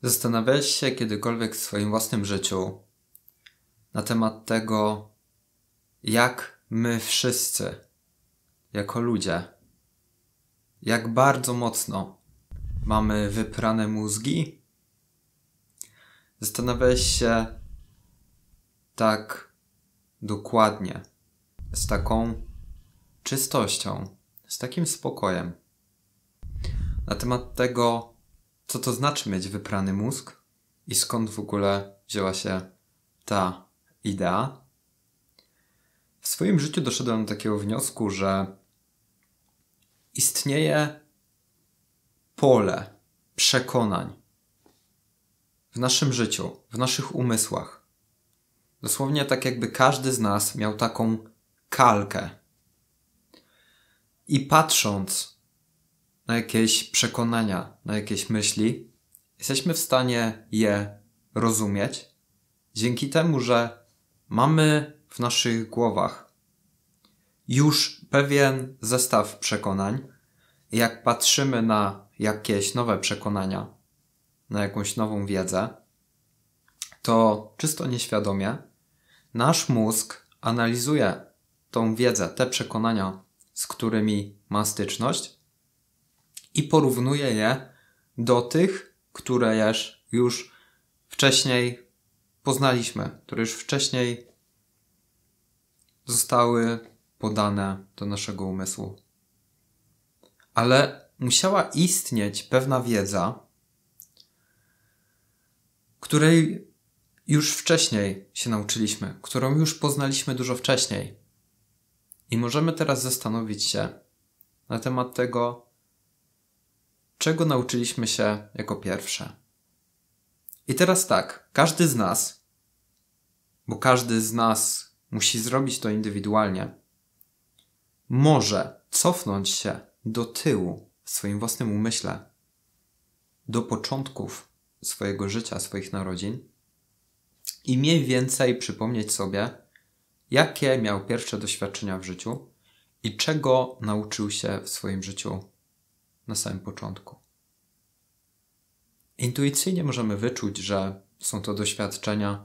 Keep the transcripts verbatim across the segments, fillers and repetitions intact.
Zastanawiałeś się kiedykolwiek w swoim własnym życiu na temat tego, jak my wszyscy, jako ludzie, jak bardzo mocno mamy wyprane mózgi? Zastanawiałeś się tak dokładnie, z taką czystością, z takim spokojem, na temat tego, co to znaczy mieć wyprany mózg i skąd w ogóle wzięła się ta idea. W swoim życiu doszedłem do takiego wniosku, że istnieje pole przekonań w naszym życiu, w naszych umysłach. Dosłownie tak jakby każdy z nas miał taką kalkę. I patrząc na jakieś przekonania, na jakieś myśli, jesteśmy w stanie je rozumieć dzięki temu, że mamy w naszych głowach już pewien zestaw przekonań. Jak patrzymy na jakieś nowe przekonania, na jakąś nową wiedzę, to czysto nieświadomie nasz mózg analizuje tą wiedzę, te przekonania, z którymi ma styczność i porównuje je do tych, które już wcześniej poznaliśmy, które już wcześniej zostały podane do naszego umysłu. Ale musiała istnieć pewna wiedza, której już wcześniej się nauczyliśmy, którą już poznaliśmy dużo wcześniej. I możemy teraz zastanowić się na temat tego, czego nauczyliśmy się jako pierwsze. I teraz tak, każdy z nas, bo każdy z nas musi zrobić to indywidualnie, może cofnąć się do tyłu w swoim własnym umyśle, do początków swojego życia, swoich narodzin i mniej więcej przypomnieć sobie, jakie miał pierwsze doświadczenia w życiu i czego nauczył się w swoim życiu na samym początku. Intuicyjnie możemy wyczuć, że są to doświadczenia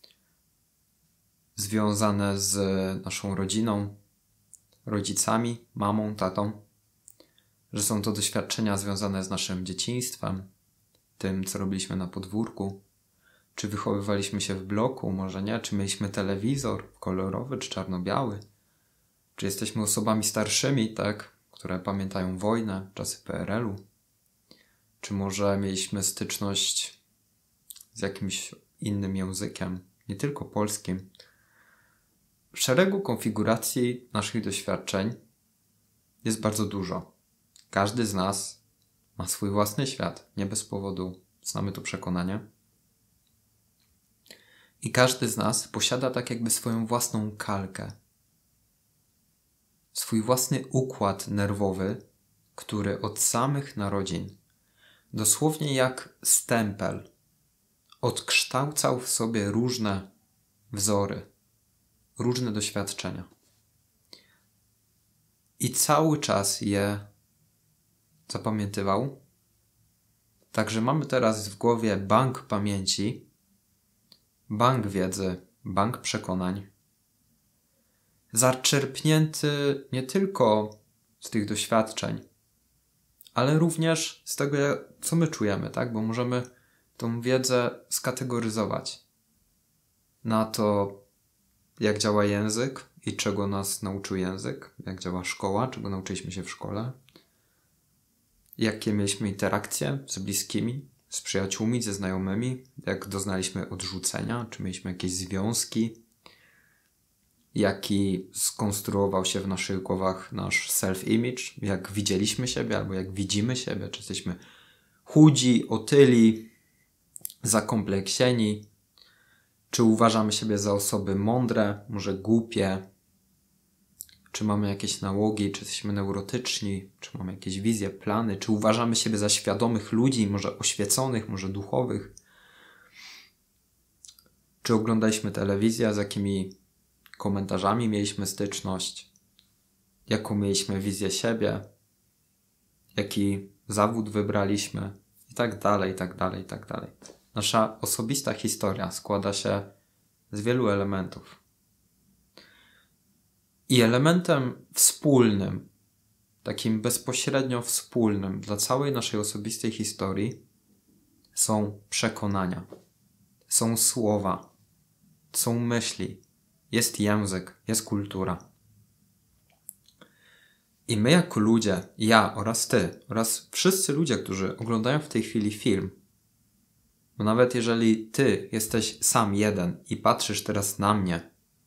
związane z naszą rodziną, rodzicami, mamą, tatą, że są to doświadczenia związane z naszym dzieciństwem, tym, co robiliśmy na podwórku, czy wychowywaliśmy się w bloku, może nie, czy mieliśmy telewizor kolorowy, czy czarno-biały, czy jesteśmy osobami starszymi, tak, które pamiętają wojnę, czasy P R L u, czy może mieliśmy styczność z jakimś innym językiem, nie tylko polskim. W szeregu konfiguracji naszych doświadczeń jest bardzo dużo. Każdy z nas ma swój własny świat. Nie bez powodu znamy to przekonanie. I każdy z nas posiada tak jakby swoją własną kalkę. Swój własny układ nerwowy, który od samych narodzin, dosłownie jak stempel, odkształcał w sobie różne wzory, różne doświadczenia. I cały czas je zapamiętywał. Także mamy teraz w głowie bank pamięci, bank wiedzy, bank przekonań, zaczerpnięty nie tylko z tych doświadczeń, ale również z tego, co my czujemy, tak? Bo możemy tą wiedzę skategoryzować na to, jak działa język i czego nas nauczył język, jak działa szkoła, czego nauczyliśmy się w szkole, jakie mieliśmy interakcje z bliskimi, z przyjaciółmi, ze znajomymi, jak doznaliśmy odrzucenia, czy mieliśmy jakieś związki, jaki skonstruował się w naszych głowach nasz self-image, jak widzieliśmy siebie, albo jak widzimy siebie, czy jesteśmy chudzi, otyli, zakompleksieni, czy uważamy siebie za osoby mądre, może głupie, czy mamy jakieś nałogi, czy jesteśmy neurotyczni, czy mamy jakieś wizje, plany, czy uważamy siebie za świadomych ludzi, może oświeconych, może duchowych, czy oglądaliśmy telewizję, z jakimi komentarzami mieliśmy styczność, jaką mieliśmy wizję siebie, jaki zawód wybraliśmy i tak dalej, i tak dalej, i tak dalej. Nasza osobista historia składa się z wielu elementów. I elementem wspólnym, takim bezpośrednio wspólnym dla całej naszej osobistej historii są przekonania, są słowa, są myśli, jest język, jest kultura. I my jako ludzie, ja oraz ty, oraz wszyscy ludzie, którzy oglądają w tej chwili film, bo nawet jeżeli ty jesteś sam jeden i patrzysz teraz na mnie,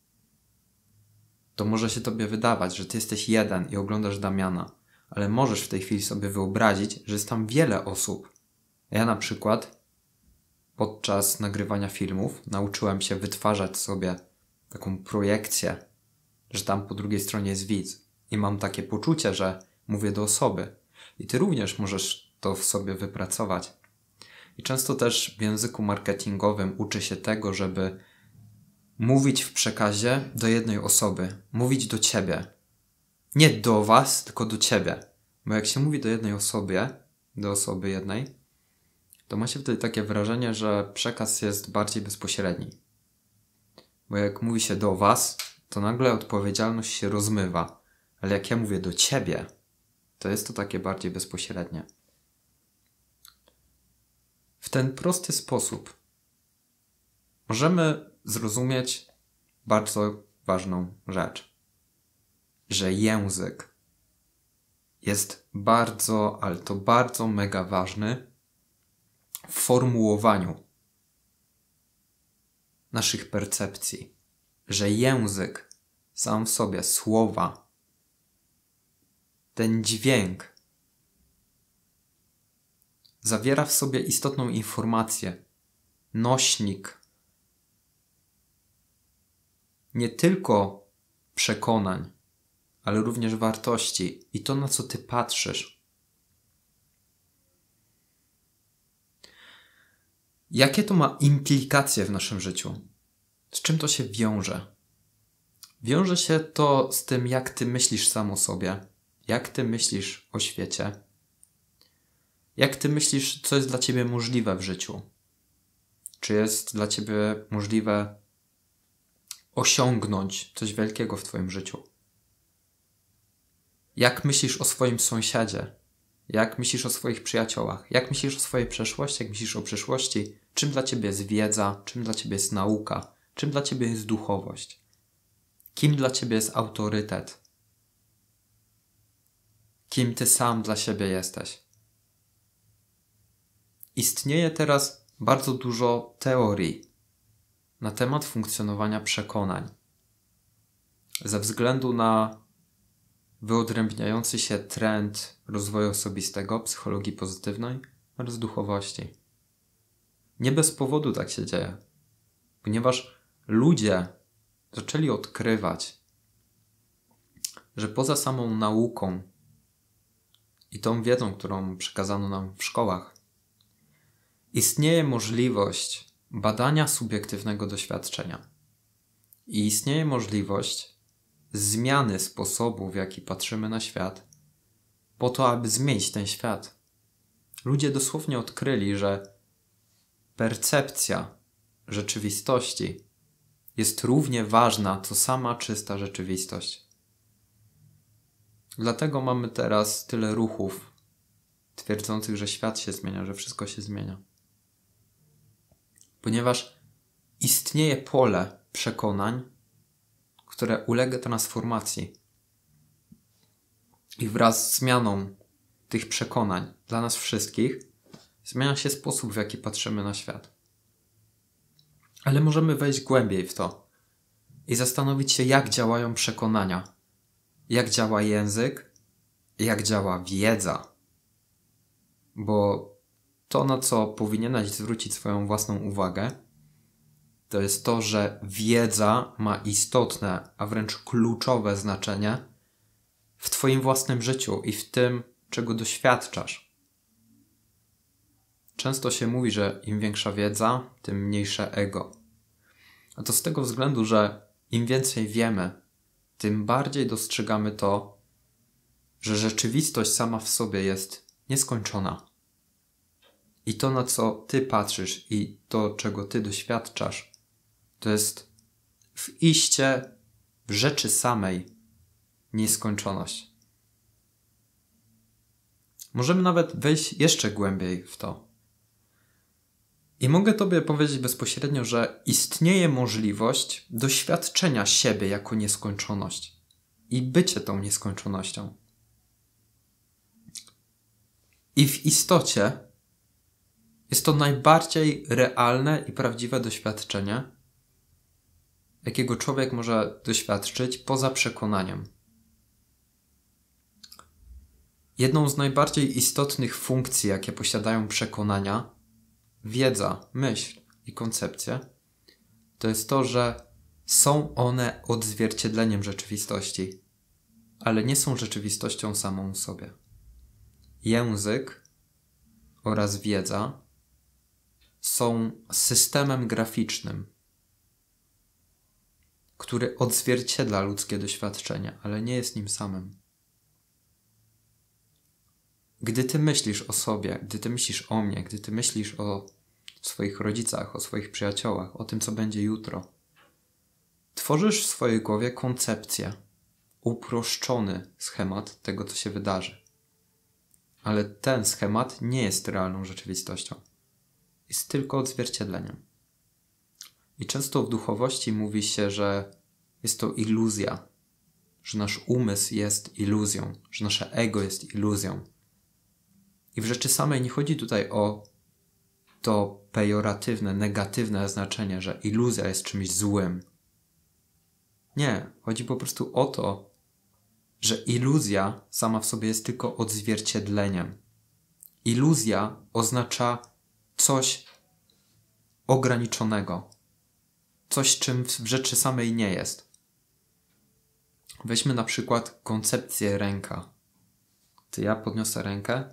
to może się tobie wydawać, że ty jesteś jeden i oglądasz Damiana, ale możesz w tej chwili sobie wyobrazić, że jest tam wiele osób. Ja na przykład podczas nagrywania filmów nauczyłem się wytwarzać sobie taką projekcję, że tam po drugiej stronie jest widz i mam takie poczucie, że mówię do osoby i ty również możesz to w sobie wypracować. I często też w języku marketingowym uczy się tego, żeby mówić w przekazie do jednej osoby, mówić do ciebie. Nie do was, tylko do ciebie. Bo jak się mówi do jednej osobie, do osoby jednej, to ma się wtedy takie wrażenie, że przekaz jest bardziej bezpośredni. Bo jak mówi się do was, to nagle odpowiedzialność się rozmywa. Ale jak ja mówię do ciebie, to jest to takie bardziej bezpośrednie. W ten prosty sposób możemy zrozumieć bardzo ważną rzecz. Że język jest bardzo, ale to bardzo mega ważny w formułowaniu naszych percepcji. Że język sam w sobie, słowa, ten dźwięk zawiera w sobie istotną informację, nośnik nie tylko przekonań, ale również wartości i to, na co ty patrzysz. Jakie to ma implikacje w naszym życiu? Z czym to się wiąże? Wiąże się to z tym, jak ty myślisz sam o sobie, jak ty myślisz o świecie, jak ty myślisz, co jest dla ciebie możliwe w życiu. Czy jest dla ciebie możliwe osiągnąć coś wielkiego w twoim życiu. Jak myślisz o swoim sąsiadzie? Jak myślisz o swoich przyjaciołach? Jak myślisz o swojej przeszłości? Jak myślisz o przyszłości? Czym dla ciebie jest wiedza? Czym dla ciebie jest nauka? Czym dla ciebie jest duchowość? Kim dla ciebie jest autorytet? Kim ty sam dla siebie jesteś? Istnieje teraz bardzo dużo teorii na temat funkcjonowania przekonań. Ze względu na wyodrębniający się trend rozwoju osobistego, psychologii pozytywnej oraz duchowości. Nie bez powodu tak się dzieje, ponieważ ludzie zaczęli odkrywać, że poza samą nauką i tą wiedzą, którą przekazano nam w szkołach, istnieje możliwość badania subiektywnego doświadczenia. I istnieje możliwość zmiany sposobu, w jaki patrzymy na świat, po to, aby zmienić ten świat. Ludzie dosłownie odkryli, że percepcja rzeczywistości jest równie ważna, co sama czysta rzeczywistość. Dlatego mamy teraz tyle ruchów twierdzących, że świat się zmienia, że wszystko się zmienia. Ponieważ istnieje pole przekonań, które ulega transformacji. I wraz z zmianą tych przekonań dla nas wszystkich zmienia się sposób, w jaki patrzymy na świat. Ale możemy wejść głębiej w to i zastanowić się, jak działają przekonania, jak działa język, jak działa wiedza. Bo to, na co powinieneś zwrócić swoją własną uwagę, to jest to, że wiedza ma istotne, a wręcz kluczowe znaczenie w twoim własnym życiu i w tym, czego doświadczasz. Często się mówi, że im większa wiedza, tym mniejsze ego. A to z tego względu, że im więcej wiemy, tym bardziej dostrzegamy to, że rzeczywistość sama w sobie jest nieskończona. I to, na co ty patrzysz i to, czego ty doświadczasz, to jest w iście w rzeczy samej nieskończoność. Możemy nawet wejść jeszcze głębiej w to. I mogę tobie powiedzieć bezpośrednio, że istnieje możliwość doświadczenia siebie jako nieskończoność i bycie tą nieskończonością. I w istocie jest to najbardziej realne i prawdziwe doświadczenie, jakiego człowiek może doświadczyć poza przekonaniem. Jedną z najbardziej istotnych funkcji, jakie posiadają przekonania, wiedza, myśl i koncepcje, to jest to, że są one odzwierciedleniem rzeczywistości, ale nie są rzeczywistością samą w sobie. Język oraz wiedza są systemem graficznym, który odzwierciedla ludzkie doświadczenie, ale nie jest nim samym. Gdy ty myślisz o sobie, gdy ty myślisz o mnie, gdy ty myślisz o swoich rodzicach, o swoich przyjaciołach, o tym, co będzie jutro, tworzysz w swojej głowie koncepcję, uproszczony schemat tego, co się wydarzy. Ale ten schemat nie jest realną rzeczywistością. Jest tylko odzwierciedleniem. I często w duchowości mówi się, że jest to iluzja, że nasz umysł jest iluzją, że nasze ego jest iluzją. I w rzeczy samej nie chodzi tutaj o to pejoratywne, negatywne znaczenie, że iluzja jest czymś złym. Nie, chodzi po prostu o to, że iluzja sama w sobie jest tylko odzwierciedleniem. Iluzja oznacza coś ograniczonego. Coś, czym w rzeczy samej nie jest. Weźmy na przykład koncepcję ręka. Ty, ja podniosę rękę.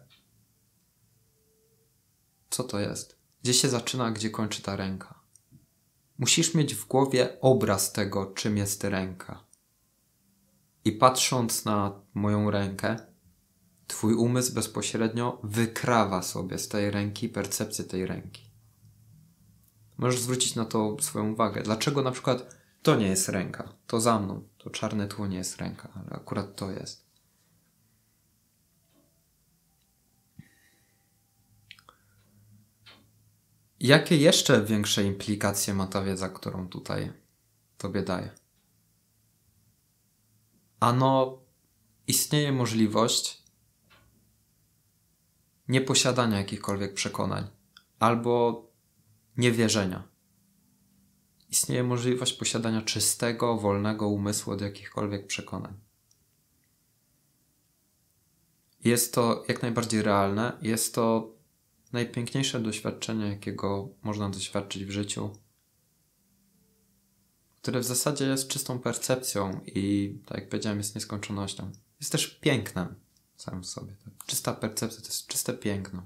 Co to jest? Gdzie się zaczyna, gdzie kończy ta ręka? Musisz mieć w głowie obraz tego, czym jest ręka. I patrząc na moją rękę, twój umysł bezpośrednio wykrawa sobie z tej ręki percepcję tej ręki. Możesz zwrócić na to swoją uwagę. Dlaczego na przykład to nie jest ręka? To za mną. To czarne tło nie jest ręka, ale akurat to jest. Jakie jeszcze większe implikacje ma ta wiedza, którą tutaj tobie daję? Ano, istnieje możliwość nieposiadania jakichkolwiek przekonań albo niewierzenia. Istnieje możliwość posiadania czystego, wolnego umysłu od jakichkolwiek przekonań. Jest to jak najbardziej realne, jest to najpiękniejsze doświadczenie, jakiego można doświadczyć w życiu, które w zasadzie jest czystą percepcją i, tak jak powiedziałem, jest nieskończonością. Jest też pięknem samym w sobie. Tak? Czysta percepcja to jest czyste piękno.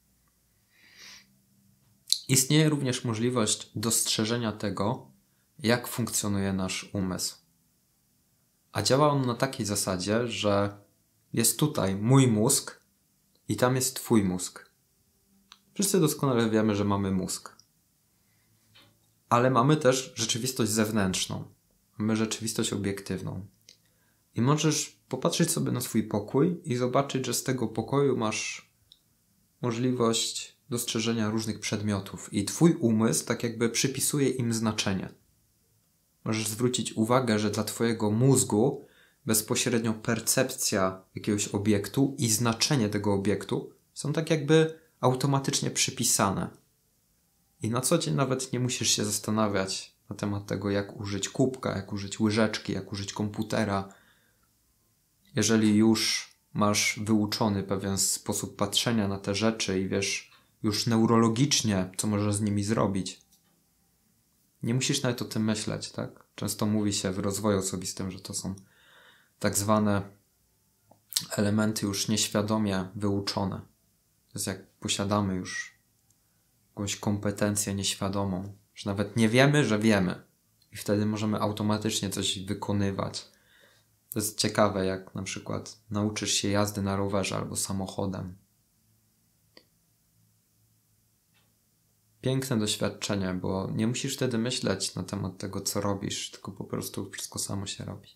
Istnieje również możliwość dostrzeżenia tego, jak funkcjonuje nasz umysł. A działa on na takiej zasadzie, że jest tutaj mój mózg i tam jest twój mózg. Wszyscy doskonale wiemy, że mamy mózg. Ale mamy też rzeczywistość zewnętrzną. Mamy rzeczywistość obiektywną. I możesz popatrzeć sobie na swój pokój i zobaczyć, że z tego pokoju masz możliwość dostrzeżenia różnych przedmiotów. I twój umysł tak jakby przypisuje im znaczenie. Możesz zwrócić uwagę, że dla twojego mózgu bezpośrednio percepcja jakiegoś obiektu i znaczenie tego obiektu są tak jakby automatycznie przypisane. I na co dzień nawet nie musisz się zastanawiać na temat tego, jak użyć kubka, jak użyć łyżeczki, jak użyć komputera. Jeżeli już masz wyuczony pewien sposób patrzenia na te rzeczy i wiesz już neurologicznie, co możesz z nimi zrobić, nie musisz nawet o tym myśleć, tak? Często mówi się w rozwoju osobistym, że to są tak zwane elementy już nieświadomie wyuczone. To jest jak posiadamy już jakąś kompetencję nieświadomą, że nawet nie wiemy, że wiemy. I wtedy możemy automatycznie coś wykonywać. To jest ciekawe, jak na przykład nauczysz się jazdy na rowerze albo samochodem. piękne doświadczenie, bo nie musisz wtedy myśleć na temat tego, co robisz, tylko po prostu wszystko samo się robi.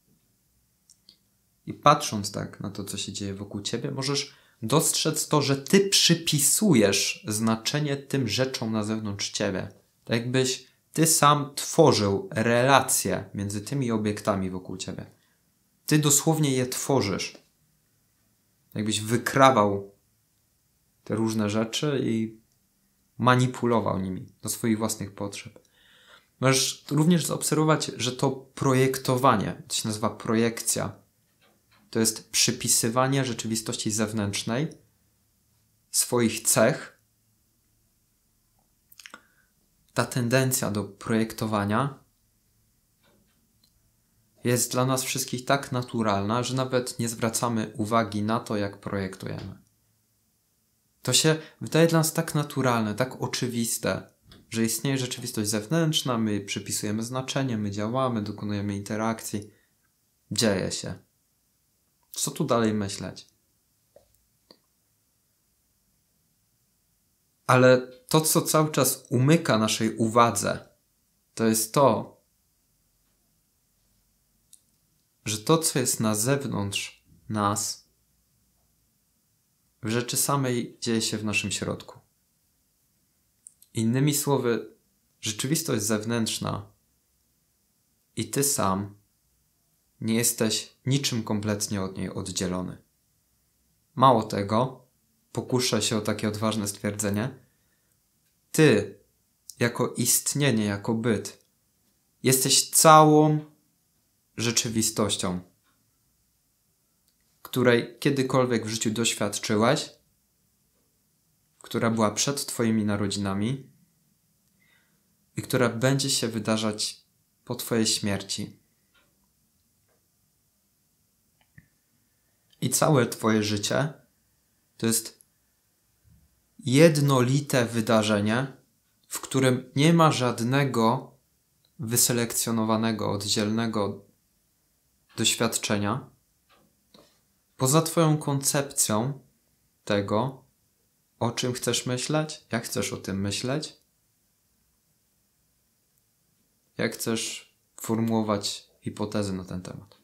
I patrząc tak na to, co się dzieje wokół ciebie, możesz dostrzec to, że ty przypisujesz znaczenie tym rzeczom na zewnątrz ciebie. Tak jakbyś ty sam tworzył relacje między tymi obiektami wokół ciebie. Ty dosłownie je tworzysz. Jakbyś wykrawał te różne rzeczy i manipulował nimi do swoich własnych potrzeb. Możesz również zaobserwować, że to projektowanie, to się nazywa projekcja, to jest przypisywanie rzeczywistości zewnętrznej swoich cech. Ta tendencja do projektowania jest dla nas wszystkich tak naturalna, że nawet nie zwracamy uwagi na to, jak projektujemy. To się wydaje dla nas tak naturalne, tak oczywiste, że istnieje rzeczywistość zewnętrzna, my przypisujemy znaczenie, my działamy, dokonujemy interakcji. Dzieje się. Co tu dalej myśleć? Ale to, co cały czas umyka naszej uwadze, to jest to, że to, co jest na zewnątrz nas, w rzeczy samej dzieje się w naszym środku. Innymi słowy, rzeczywistość zewnętrzna i ty sam nie jesteś niczym kompletnie od niej oddzielony. Mało tego, pokuszę się o takie odważne stwierdzenie, ty, jako istnienie, jako byt, jesteś całą rzeczywistością, której kiedykolwiek w życiu doświadczyłeś, która była przed twoimi narodzinami i która będzie się wydarzać po twojej śmierci. I całe twoje życie to jest jednolite wydarzenie, w którym nie ma żadnego wyselekcjonowanego, oddzielnego doświadczenia, poza twoją koncepcją tego, o czym chcesz myśleć, jak chcesz o tym myśleć, jak chcesz formułować hipotezy na ten temat.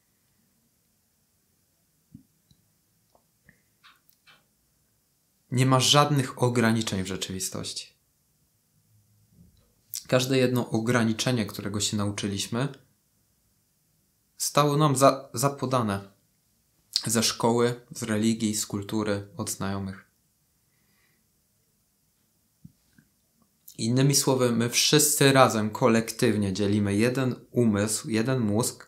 Nie ma żadnych ograniczeń w rzeczywistości. Każde jedno ograniczenie, którego się nauczyliśmy, stało nam za, zapodane ze szkoły, z religii, z kultury, od znajomych. Innymi słowy, my wszyscy razem, kolektywnie dzielimy jeden umysł, jeden mózg,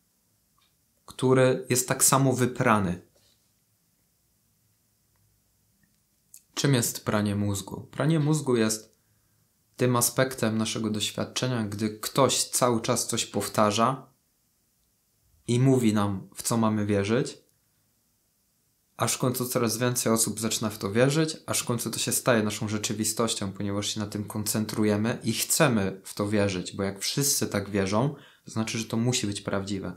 który jest tak samo wyprany. Czym jest pranie mózgu? Pranie mózgu jest tym aspektem naszego doświadczenia, gdy ktoś cały czas coś powtarza i mówi nam, w co mamy wierzyć, aż w końcu coraz więcej osób zaczyna w to wierzyć, aż w końcu to się staje naszą rzeczywistością, ponieważ się na tym koncentrujemy i chcemy w to wierzyć, bo jak wszyscy tak wierzą, to znaczy, że to musi być prawdziwe.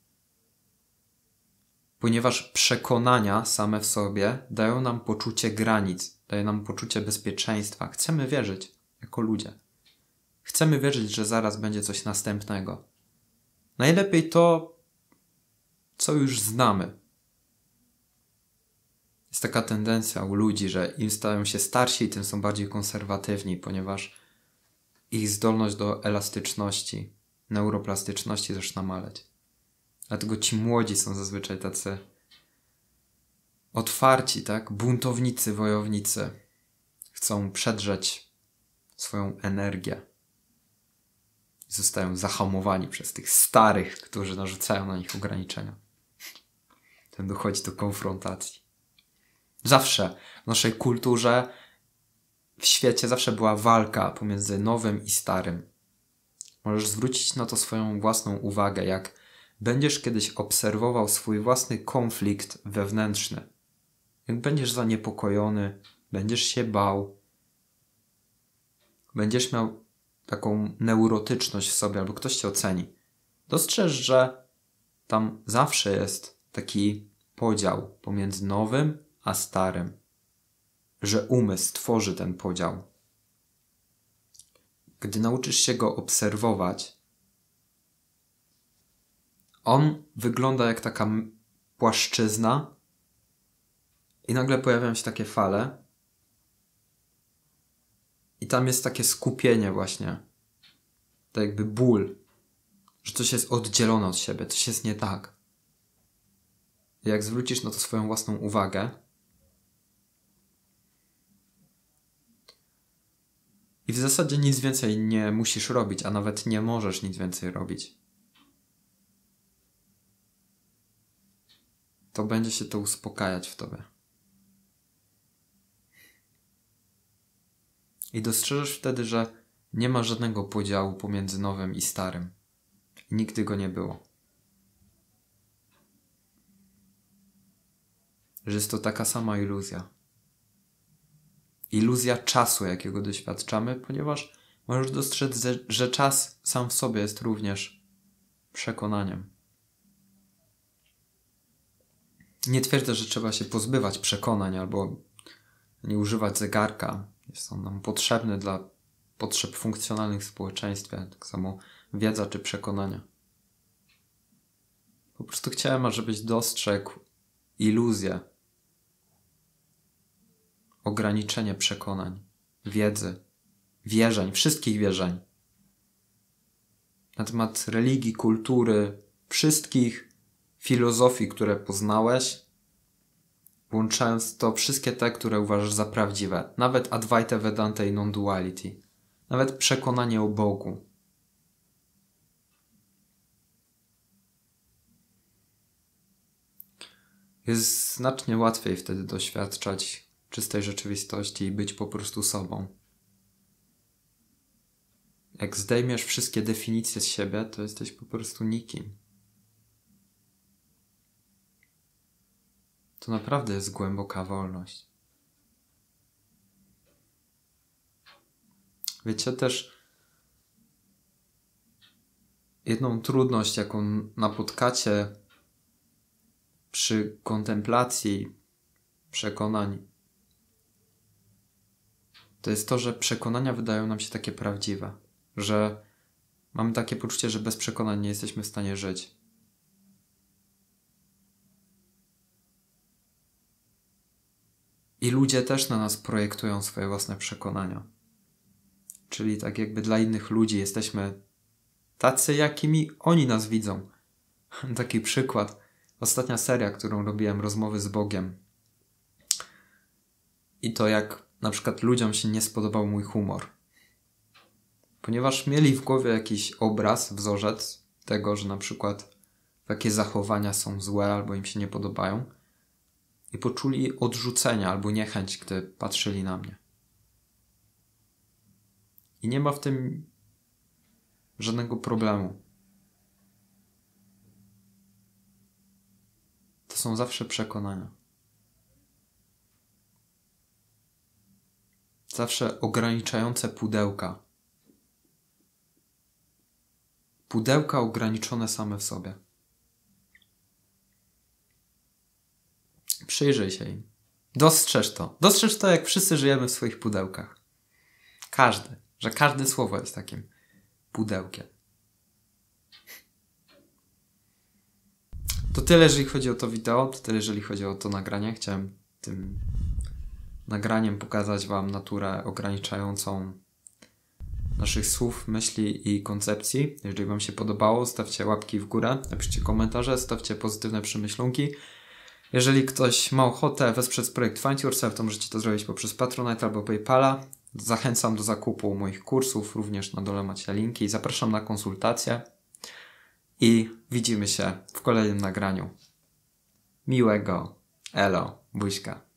Ponieważ przekonania same w sobie dają nam poczucie granic, dają nam poczucie bezpieczeństwa. Chcemy wierzyć jako ludzie. Chcemy wierzyć, że zaraz będzie coś następnego. Najlepiej to, co już znamy. Jest taka tendencja u ludzi, że im stają się starsi, tym są bardziej konserwatywni, ponieważ ich zdolność do elastyczności, neuroplastyczności zaczyna maleć. Dlatego ci młodzi są zazwyczaj tacy otwarci, tak? Buntownicy, wojownicy. Chcą przedrzeć swoją energię. I zostają zahamowani przez tych starych, którzy narzucają na nich ograniczenia. Ten dochodzi do konfrontacji. Zawsze w naszej kulturze, w świecie zawsze była walka pomiędzy nowym i starym. Możesz zwrócić na to swoją własną uwagę, jak będziesz kiedyś obserwował swój własny konflikt wewnętrzny. Jak będziesz zaniepokojony, będziesz się bał, będziesz miał taką neurotyczność w sobie, albo ktoś cię oceni. Dostrzeż, że tam zawsze jest taki podział pomiędzy nowym a starym. Że umysł tworzy ten podział. gdy nauczysz się go obserwować, on wygląda jak taka płaszczyzna i nagle pojawiają się takie fale i tam jest takie skupienie właśnie, to jakby ból, że coś jest oddzielone od siebie, coś jest nie tak. I jak zwrócisz na to swoją własną uwagę i w zasadzie nic więcej nie musisz robić, a nawet nie możesz nic więcej robić, to będzie się to uspokajać w tobie. I dostrzeżesz wtedy, że nie ma żadnego podziału pomiędzy nowym i starym. I nigdy go nie było. Że jest to taka sama iluzja. Iluzja czasu, jakiego doświadczamy, ponieważ możesz dostrzec, że czas sam w sobie jest również przekonaniem. Nie twierdzę, że trzeba się pozbywać przekonań albo nie używać zegarka. Jest on nam potrzebny dla potrzeb funkcjonalnych w społeczeństwie. Tak samo wiedza czy przekonania. Po prostu chciałem, żebyś dostrzegł iluzję, ograniczenie przekonań, wiedzy, wierzeń, wszystkich wierzeń na temat religii, kultury, wszystkich filozofii, które poznałeś, włączając to wszystkie te, które uważasz za prawdziwe. Nawet Advaita Vedanta i non-duality. Nawet przekonanie o Bogu. Jest znacznie łatwiej wtedy doświadczać czystej rzeczywistości i być po prostu sobą. Jak zdejmiesz wszystkie definicje z siebie, to jesteś po prostu nikim. To naprawdę jest głęboka wolność. Wiecie, też jedną trudność, jaką napotkacie przy kontemplacji przekonań, to jest to, że przekonania wydają nam się takie prawdziwe, że mamy takie poczucie, że bez przekonań nie jesteśmy w stanie żyć. I ludzie też na nas projektują swoje własne przekonania. Czyli tak jakby dla innych ludzi jesteśmy tacy, jakimi oni nas widzą. Taki przykład. Ostatnia seria, którą robiłem, Rozmowy z Bogiem. I to jak na przykład ludziom się nie spodobał mój humor. Ponieważ mieli w głowie jakiś obraz, wzorzec tego, że na przykład jakie zachowania są złe albo im się nie podobają. I poczuli odrzucenie albo niechęć, gdy patrzyli na mnie. I nie ma w tym żadnego problemu. To są zawsze przekonania. Zawsze ograniczające pudełka. Pudełka ograniczone same w sobie. Przyjrzyj się im. Dostrzeż to. Dostrzeż to, jak wszyscy żyjemy w swoich pudełkach. Każdy. Że każde słowo jest takim pudełkiem. To tyle, jeżeli chodzi o to wideo. To tyle, jeżeli chodzi o to nagranie. Chciałem tym nagraniem pokazać wam naturę ograniczającą naszych słów, myśli i koncepcji. Jeżeli wam się podobało, stawcie łapki w górę, napiszcie komentarze, stawcie pozytywne przemyślunki. Jeżeli ktoś ma ochotę wesprzeć projekt Find Yourself, to możecie to zrobić poprzez Patronite albo PayPala. Zachęcam do zakupu moich kursów, również na dole macie linki. Zapraszam na konsultacje i widzimy się w kolejnym nagraniu. Miłego. Elo. Buźka.